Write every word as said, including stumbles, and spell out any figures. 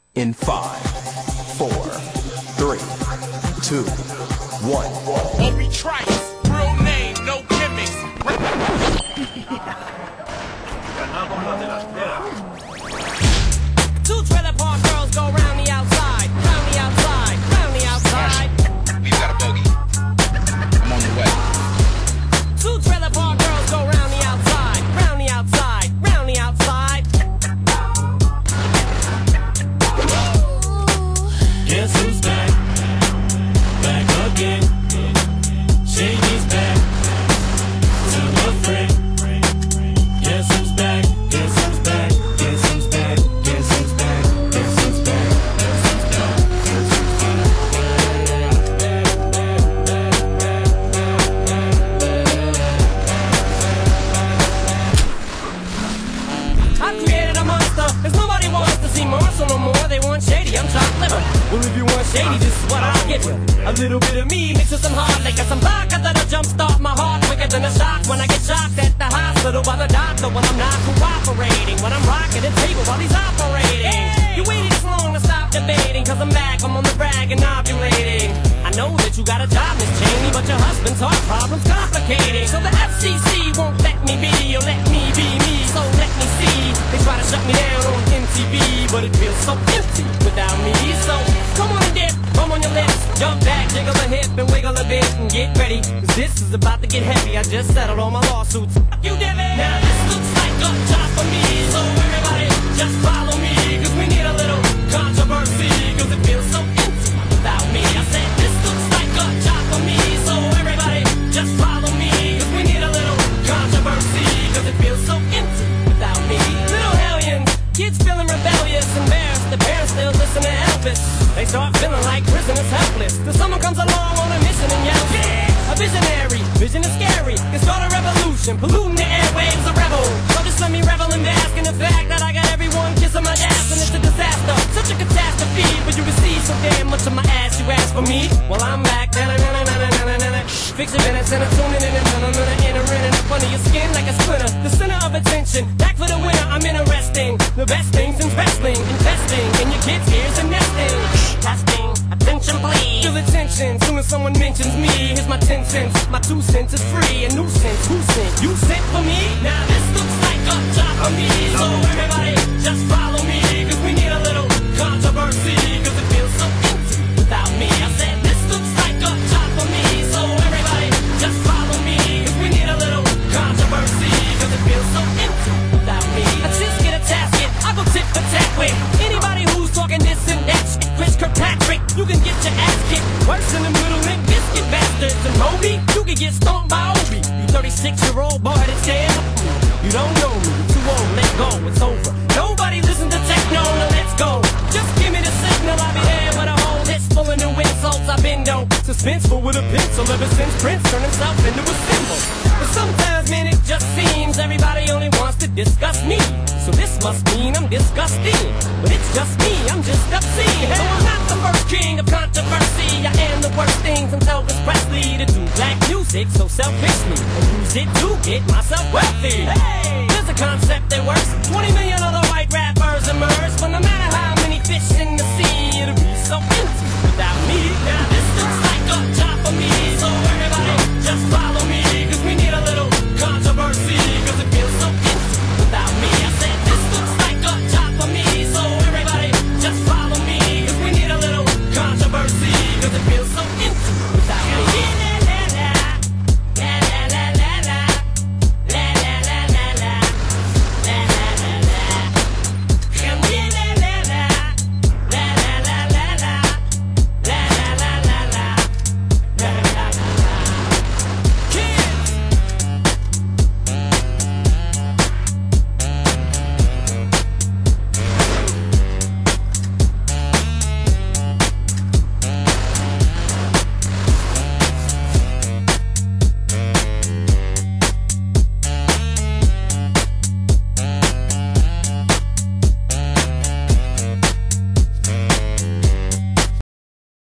In five, four, three, two, one. Obi Trice, real name, no gimmicks. Two trailer park girls go round the outside, round the outside, round the outside. We've got a bogey. I'm on the way. Two trailer park girls go round the outside, round the outside, round the outside. Guess who's back? Back again. Shady's back. Tell a friend. Guess who's back? Guess who's back? Guess who's back? Guess who's back? Guess who's back? Guess who's back? I created a monster, cause nobody wants to see Marshall no more. They want Shady, I'm chopped liver. Well, if you want Shady, this is what I'll give you. A little bit of me mixed with some hard liquor, some vodka that'll jumpstart my heart quicker than a shock when I get shocked at the hospital by the doctor when I'm not cooperating, when I'm rocking the table while he's operating. You waited this long to stop debating, cause I'm back, I'm on the brag and ovulating. I know that you got a job, Miss Cheney, but your husband's heart problem's complicating. So the F C C won't let me be, or let me be me, so let me see. They try to shut me down on M T V, but it feels so empty without me. So come on and dip, come on your lips, jump back, jiggle a hip and wiggle a bit and get ready, cause this is about to get heavy. I just settled all my lawsuits. You did it. Now this looks like a job for me, so everybody just follow me, cause we need a little controversy, cause it feels so empty without me. I said this looks like a job for me, so everybody just follow me, cause we need a little controversy, cause it feels so empty without me. Little hellions, kids feeling rebellious, embarrassed, the parents still listen to Elvis. They start feeling like prisoners helpless, till someone comes along on a mission and yells, yeah! A visionary, vision is scary, can start a revolution, polluting the airwaves, a rebel. So just let me revel and bask in the fact that I got everyone kissing my ass, and it's a disaster, such a catastrophe, but you receive so damn much of my ass, you ask for me, well I'm back, na na na na na na na na. Fix your minutes and I'm tuning in and na na na na, entering in front of your skin like a splinter, the center of attention, back for the winner, I'm interesting, the best things in wrestling, investing in your kids' ears and nesting, testing, attention please, feel attention, soon as someone mentions me, here's my ten cents, my two cents is free, a nuisance, who sent, you sent for me, now this looks like a job for me, so everybody just follow me, cause we need a little controversy, cause it feels so empty without me. I said this looks like a job for me, so everybody just follow me, cause we need a little controversy, cause it feels so empty without me. I just get a tasket, I go tip for tat with anybody who's talking this and that shit. Chris Kirkpatrick, you can get your ass kicked worse than the middle and biscuit bastards. And Moby, you can get stomped by Obi. You thirty-six year old boy that's dead. You don't know me, you're too old, let go, it's over. Nobody listen to techno, now let's go. Just give me the signal, I'll be there with a whole list full of new insults. I've been though suspenseful with a pencil ever since Prince turned himself into a symbol. But sometimes, man, it just seems everybody only wants to discuss me. So this must mean I'm disgusting. But it's just me, I'm just obscene. So I'm not the first king of controversy. I am the worst thing since Elvis Presley to do black music so selfishly and use it to get myself wealthy. Hey, there's a concept that works. twenty million other white rappers emerge.